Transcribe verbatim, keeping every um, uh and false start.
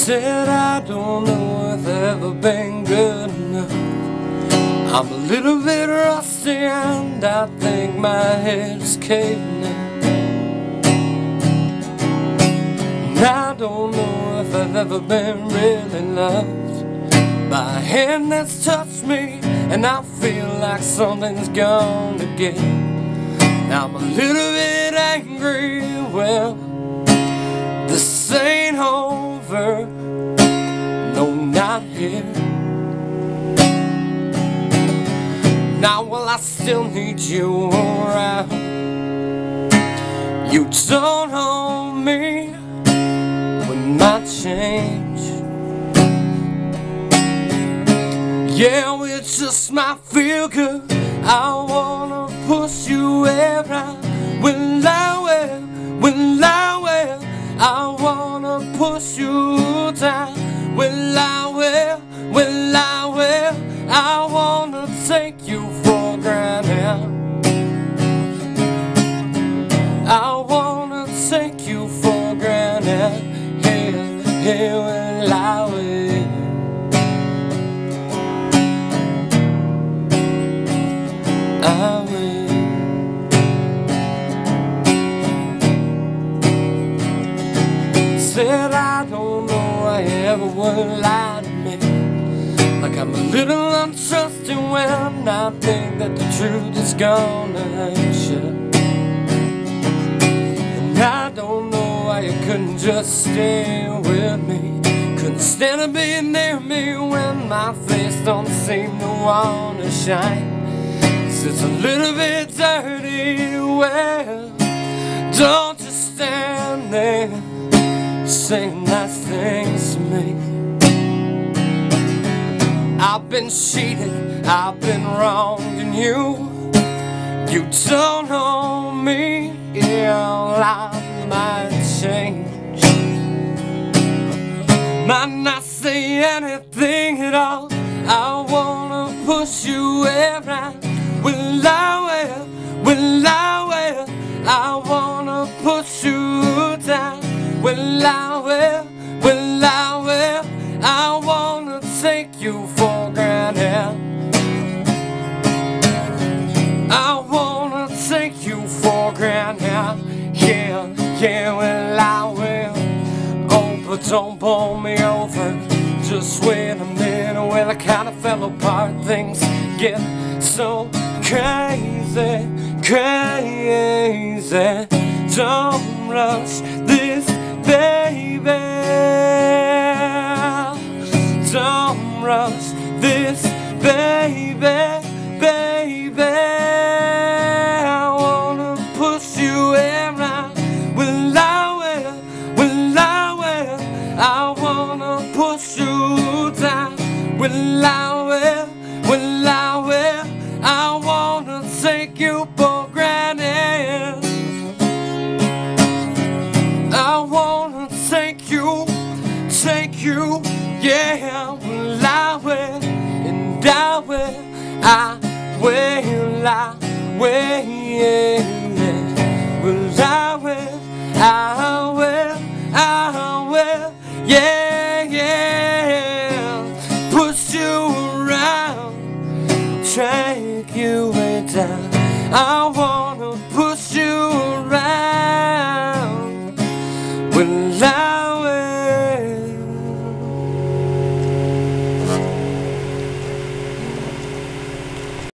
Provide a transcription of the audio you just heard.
Said I don't know if I've ever been good enough. I'm a little bit rusty and I think my head's caving in. And I don't know if I've ever been really loved by a hand that's touched me, and I feel like something's gonna give. I'm a little bit angry, well, this ain't over, no, not here. Now, well, I still need you around. You don't hold me with my change. Yeah, well, it just might feel good. I wanna push you where I will, I will, will I will. I wanna push you down. Will I will, will I will. I wanna take you for granted. I wanna take you for granted. Here, here, will I will. I will. Said I don't know I ever would lie to me. Like I'm a little untrusting when I think that the truth is gonna hurt you. And I don't know why you couldn't just stay with me. Couldn't stand to be near me when my face don't seem to wanna shine. It's a little bit dirty, well, don't just stand there saying nice things to me. I've been cheated, I've been wronged, and you, you don't know me. Yeah, I might change, might not say anything at all. I wanna push you where I will, I will, will I will. I wanna push you down. Will I will, will I will. I wanna take you for granted. I wanna take you for granted. Yeah, yeah, well I will. Oh, but don't pull me over. Just wait a minute. Well, I kinda fell apart. Things get so crazy, crazy. Don't rush this, baby. Don't rush this, baby, baby. I wanna push you where I will, I will, will I will. I wanna push you down. Will I will, will I will. I wanna take you for granted. I wanna take you, take you, yeah. Will I will, and I will, I will, I will, yeah. Will I will, I will, I will, yeah, yeah. Push you around, take you way down. I want